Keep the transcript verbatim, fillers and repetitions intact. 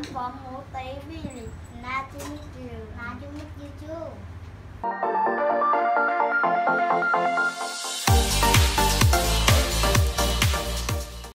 from Motay village. Nice to meet you. Nice to meet you too.